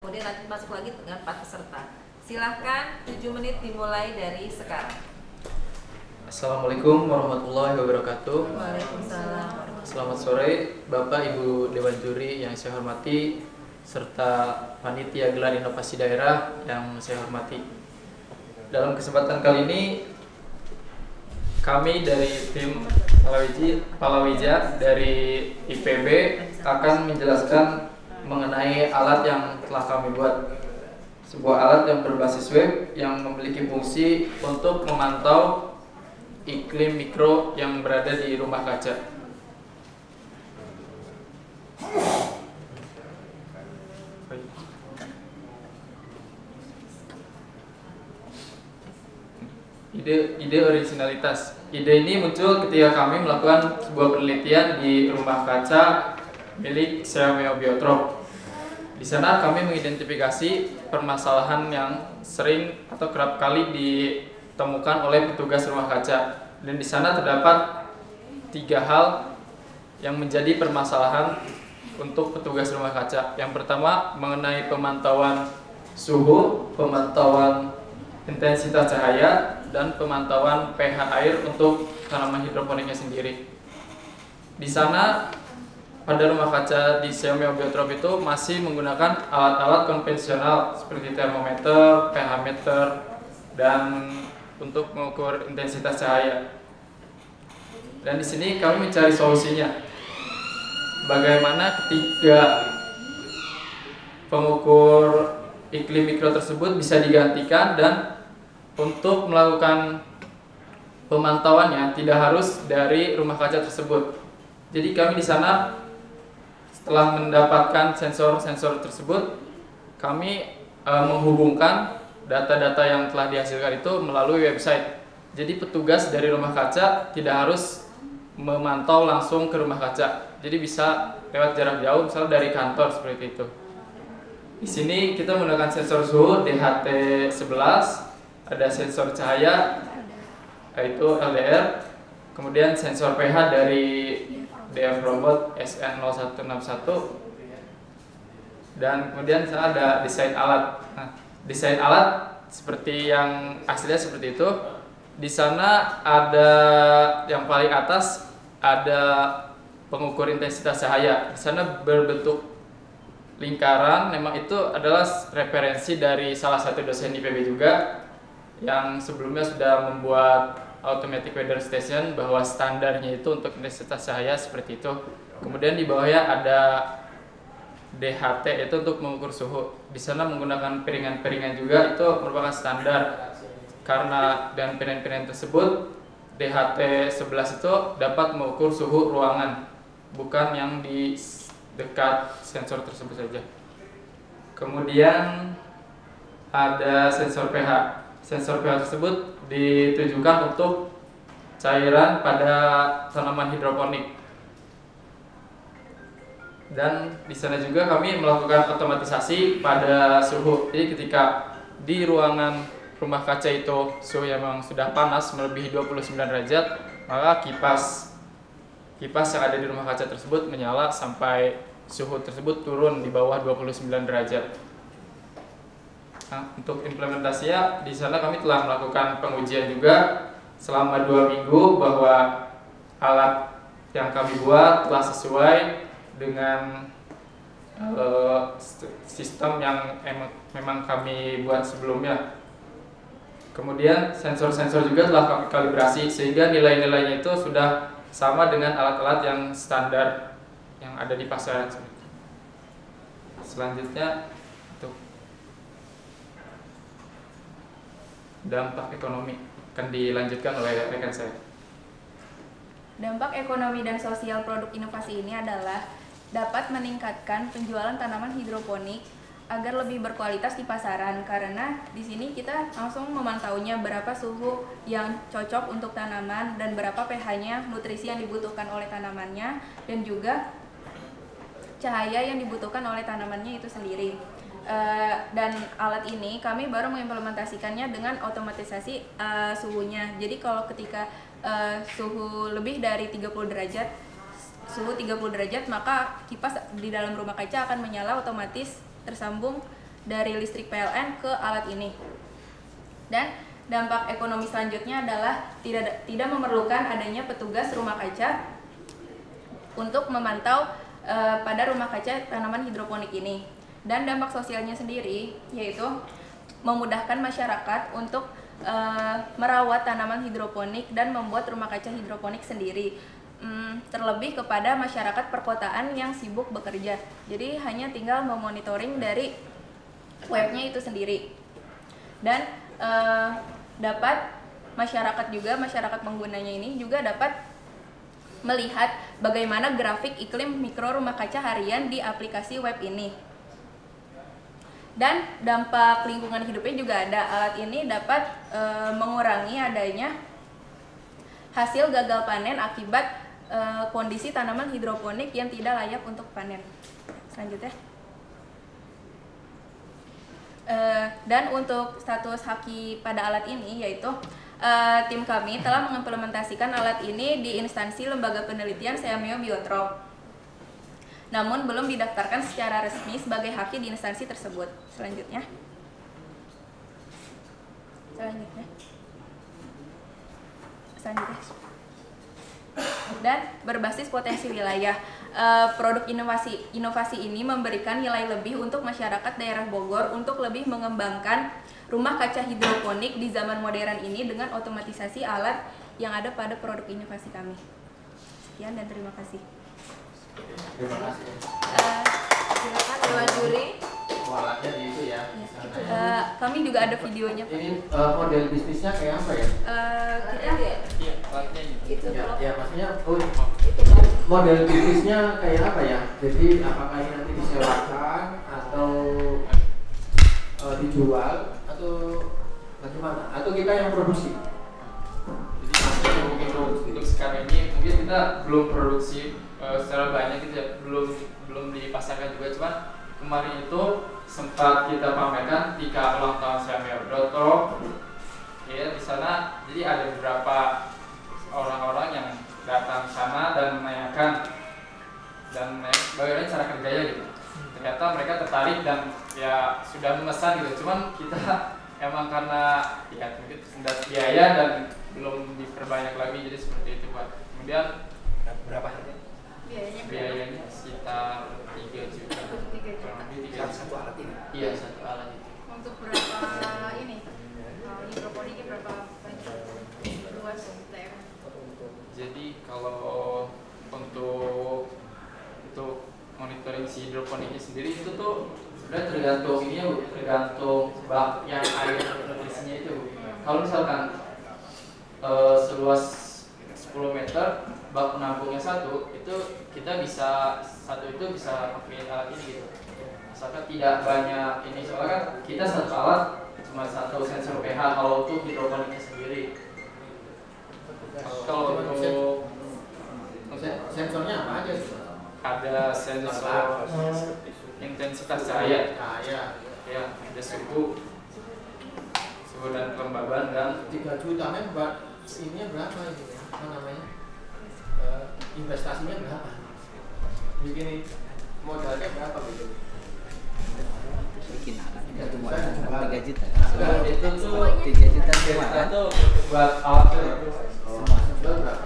kemudian nanti masuk lagi dengan 4 peserta. Silahkan 7 menit dimulai dari sekarang. Assalamualaikum warahmatullahi wabarakatuh. Waalaikumsalam. Selamat sore Bapak Ibu Dewan Juri yang saya hormati, serta panitia gelar inovasi daerah yang saya hormati. Dalam kesempatan kali ini kami dari tim Palawija dari IPB akan menjelaskan mengenai alat yang telah kami buat. Sebuah alat yang berbasis web yang memiliki fungsi untuk memantau iklim mikro yang berada di rumah kaca. Ide originalitas. Ide ini muncul ketika kami melakukan sebuah penelitian di rumah kaca milik Xiaomi Biotrop. Di sana kami mengidentifikasi permasalahan yang sering atau kerap kali ditemukan oleh petugas rumah kaca. Dan di sana terdapat 3 hal yang menjadi permasalahan untuk petugas rumah kaca. Yang pertama mengenai pemantauan suhu, pemantauan intensitas cahaya, dan pemantauan pH air untuk tanaman hidroponiknya sendiri. Di sana pada rumah kaca di Xiaomi Biotrop itu masih menggunakan alat-alat konvensional seperti termometer, pH meter, dan untuk mengukur intensitas cahaya. Dan di sini kami mencari solusinya. Bagaimana ketika pengukur iklim mikro tersebut bisa digantikan dan untuk melakukan pemantauannya tidak harus dari rumah kaca tersebut. Jadi kami di sana setelah mendapatkan sensor-sensor tersebut, kami menghubungkan data-data yang telah dihasilkan itu melalui website. Jadi petugas dari rumah kaca tidak harus memantau langsung ke rumah kaca. Jadi bisa lewat jarak jauh, misalnya dari kantor seperti itu. Di sini kita menggunakan sensor suhu DHT11, ada sensor cahaya yaitu LDR, kemudian sensor pH dari DF Robot SN0161, dan kemudian ada desain alat. Nah, desain alat seperti yang aslinya seperti itu. Di sana ada yang paling atas ada pengukur intensitas cahaya. Di sana berbentuk lingkaran. Memang itu adalah referensi dari salah satu dosen IPB juga yang sebelumnya sudah membuat automatic weather station, bahwa standarnya itu untuk intensitas cahaya seperti itu. Kemudian di bawahnya ada DHT, itu untuk mengukur suhu. Di sana menggunakan piringan-piringan juga, itu merupakan standar. Karena dan piringan-piringan tersebut DHT11 itu dapat mengukur suhu ruangan, bukan yang di dekat sensor tersebut saja. Kemudian ada sensor pH. Sensor pH tersebut ditujukan untuk cairan pada tanaman hidroponik. Dan di sana juga kami melakukan otomatisasi pada suhu. Jadi ketika di ruangan rumah kaca itu suhu yang memang sudah panas melebihi 29 derajat, maka kipas yang ada di rumah kaca tersebut menyala sampai suhu tersebut turun di bawah 29 derajat. Nah, untuk implementasinya di sana kami telah melakukan pengujian juga selama 2 minggu bahwa alat yang kami buat telah sesuai dengan sistem yang memang kami buat sebelumnya. Kemudian sensor-sensor juga telah kami kalibrasi sehingga nilai-nilainya itu sudah sama dengan alat-alat yang standar yang ada di pasaran. Selanjutnya untuk dampak ekonomi akan dilanjutkan oleh rekan saya. Dampak ekonomi dan sosial produk inovasi ini adalah dapat meningkatkan penjualan tanaman hidroponik agar lebih berkualitas di pasaran, karena di sini kita langsung memantaunya berapa suhu yang cocok untuk tanaman dan berapa pH-nya, nutrisi yang dibutuhkan oleh tanamannya, dan juga cahaya yang dibutuhkan oleh tanamannya itu sendiri. Dan alat ini kami baru mengimplementasikannya dengan otomatisasi suhunya. Jadi kalau ketika suhu lebih dari 30 derajat, maka kipas di dalam rumah kaca akan menyala otomatis tersambung dari listrik PLN ke alat ini. Dan dampak ekonomi selanjutnya adalah tidak memerlukan adanya petugas rumah kaca untuk memantau pada rumah kaca tanaman hidroponik ini. Dan dampak sosialnya sendiri yaitu memudahkan masyarakat untuk merawat tanaman hidroponik dan membuat rumah kaca hidroponik sendiri. Terlebih kepada masyarakat perkotaan yang sibuk bekerja. Jadi hanya tinggal memonitoring dari webnya itu sendiri. Dan masyarakat penggunanya ini juga dapat melihat bagaimana grafik iklim mikro rumah kaca harian di aplikasi web ini. Dan dampak lingkungan hidupnya juga ada. Alat ini dapat mengurangi adanya hasil gagal panen akibat kondisi tanaman hidroponik yang tidak layak untuk panen. Selanjutnya. Dan untuk status haki pada alat ini yaitu tim kami telah mengimplementasikan alat ini di instansi lembaga penelitian Seameo Biotrop, namun belum didaftarkan secara resmi sebagai haki di instansi tersebut. Selanjutnya. Dan berbasis potensi wilayah, produk inovasi ini memberikan nilai lebih untuk masyarakat daerah Bogor untuk lebih mengembangkan rumah kaca hidroponik di zaman modern ini dengan otomatisasi alat yang ada pada produk inovasi kami. Sekian dan terima kasih. Terima kasih. Silakan Dewan Juri. Alatnya di itu ya. Kami juga ada videonya. Ini model bisnisnya kayak apa ya? Kita Iya, alatnya ini. itu Ya maksudnya itu kan. model bisnisnya kayak apa ya? Jadi apakah ini nanti disewakan atau dijual atau bagaimana? Atau kita yang produksi? Jadi untuk sekarang ini mungkin kita belum produksi secara banyak gitu ya, belum dipasarkan juga, cuman kemarin itu sempat kita pamerkan ketika ulang tahun Seameo Biotrop. Ya, di sana jadi ada beberapa orang-orang yang datang ke sana dan menanyakan bagaimana cara kerjanya gitu. Ternyata mereka tertarik dan ya sudah memesan gitu. Cuman kita emang karena ya mungkin sendat biaya dan belum diperbanyak lagi, jadi seperti itu Pak. Kemudian Berapa harga? biayanya sekitar 3 juta. Kurang lebih 3 juta. Satu alat ini? Iya, satu alat itu. Untuk berapa ini? Hidroponiknya berapa luas daerah? Jadi kalau untuk monitoring si hidroponiknya sendiri itu tuh sebenarnya tergantung ini ya Bu, tergantung bak yang air nutrisinya itu Bu. Kalau misalkan seluas 10 meter bak penampungnya satu, itu kita bisa pakai alat ini gitu. Misalkan tidak banyak ini, soalnya kan kita satu alat cuma satu sensor pH kalau untuk hidroponiknya sendiri. Kalau untuk sensornya apa aja? ada sensor intensitas cahaya, ya ada suhu dan kelembaban, dan 3 juta buat ini berapa itu? Apa namanya? Investasinya berapa? Begini modalnya berapa gitu? Bikin alat itu modal 3 juta. itu tuh 3 juta semua kan? itu buat alatnya itu Semua. Jual berapa?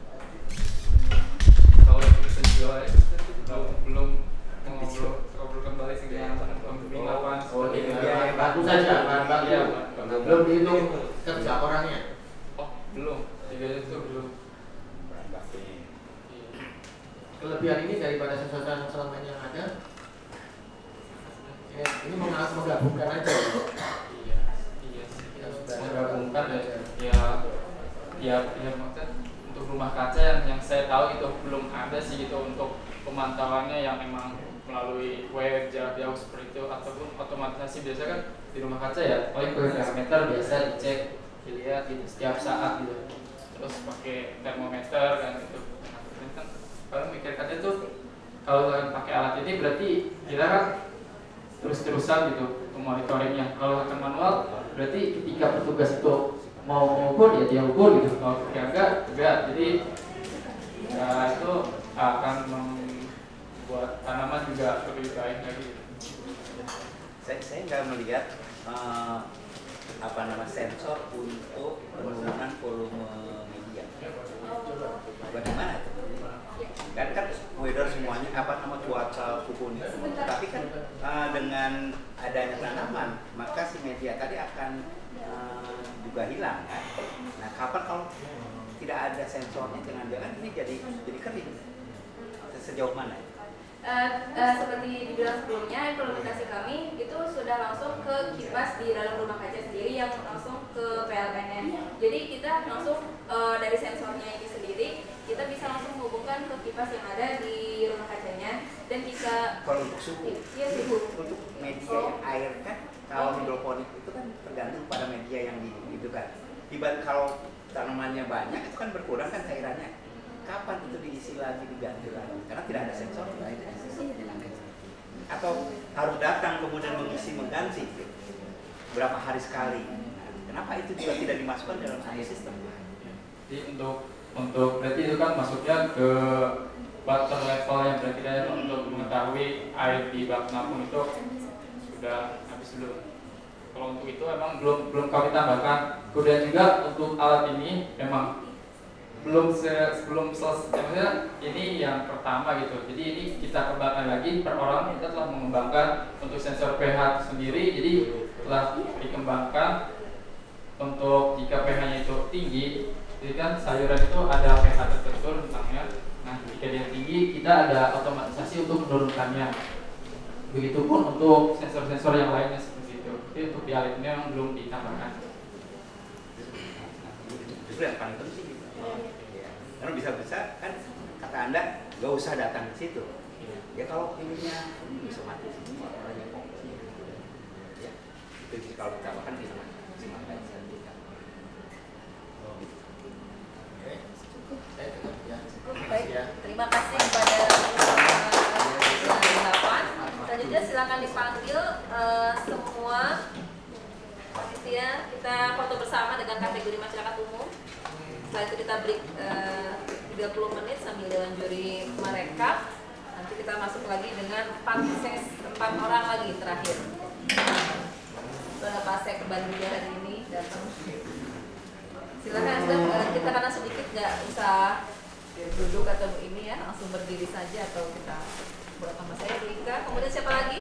kalau kita jual belum ngobrol kembali dengan pembimbing lapangan. Oh iya, bagus saja, bahan baku. Iya, Belum dihitung kerja orangnya. Oh belum, 3 itu belum. Kelebihan ini daripada sensor yang selama ini yang ada, ini menggabungkan aja. Iya Ya, sudah menggabungkan aja. ya maksudnya untuk rumah kaca yang saya tahu itu belum ada sih gitu untuk pemantauannya yang memang melalui web jarak jauh seperti itu, ataupun otomatisasi. Biasa kan di rumah kaca ya paling parameter biasa dicek, dilihat gitu setiap saat gitu, terus pakai termometer kan gitu. Kan kalau mikir kaca itu kalau kalian pakai alat ini berarti kita kan terus-terusan gitu monitoringnya. Kalau akan manual berarti ketika petugas itu mau mengukur ya dia ukur gitu, kalau enggak. Jadi ya itu akan membuat tanaman juga lebih baik lagi gitu. Saya nggak melihat sensor untuk penurunan volume media. Bagaimana itu? Kan weather semuanya cuaca suhu ini. Tapi kan dengan adanya tanaman, maka si media tadi akan juga hilang kan. Nah, kapan kalau tidak ada sensornya, jangan-jangan ini jadi kering. Sejauh mana? Seperti dibilang sebelumnya, implementasi kami itu sudah langsung ke kipas di dalam rumah kaca sendiri yang langsung ke PLN-nya. Jadi kita langsung dari sensornya ini sendiri, kita bisa langsung menghubungkan ke kipas yang ada di rumah kacanya. Dan jika kalau untuk suhu, iya, suhu. untuk media yang air kan, kalau hidroponik itu kan tergantung pada media yang itu kan. Tiba kalau tanamannya banyak itu kan berkurang kan cairannya. Kapan itu diisi lagi, diganti lagi? Karena tidak ada sensor. Atau harus datang kemudian mengganti berapa hari sekali. Nah, kenapa itu juga tidak dimasukkan dalam satu sistem? Jadi untuk berarti itu kan masuknya ke water level yang berarti kan untuk mengetahui air di bak penampung itu sudah habis belum. Kalau untuk itu memang belum kami tambahkan. Kemudian juga untuk alat ini memang belum selesai, maksudnya ini yang pertama gitu. Jadi ini kita kembangkan lagi, per orang kita telah mengembangkan untuk sensor pH sendiri. Jadi telah dikembangkan untuk jika pH-nya itu tinggi, jadi kan sayuran itu ada pH tertentu rentangnya. Nah, jika dia tinggi, kita ada otomatisasi untuk menurunkannya. Begitupun untuk sensor-sensor yang lainnya seperti itu. Jadi untuk di alat ini memang belum ditambahkan. Itu yang paling penting. Karena bisa-bisa kan kata Anda nggak usah datang ke situ. Ya kalau ininya bisa mati semua orangnya fokusnya. Ya itu kalau ditambahkan bisa maksimalkan. Baik, terima kasih kepada Bapak. Selanjutnya silakan dipanggil semua posisinya, kita foto bersama dengan kategori masyarakat umum. Setelah itu kita break 30 menit sambil dewan juri merekap. Nanti kita masuk lagi dengan 4 orang lagi terakhir. Berapa saya ke Bandung hari ini datang. Silakan kita karena sedikit nggak usah duduk atau ini ya, langsung berdiri saja atau kita buat sama saya Rika. Kemudian siapa lagi?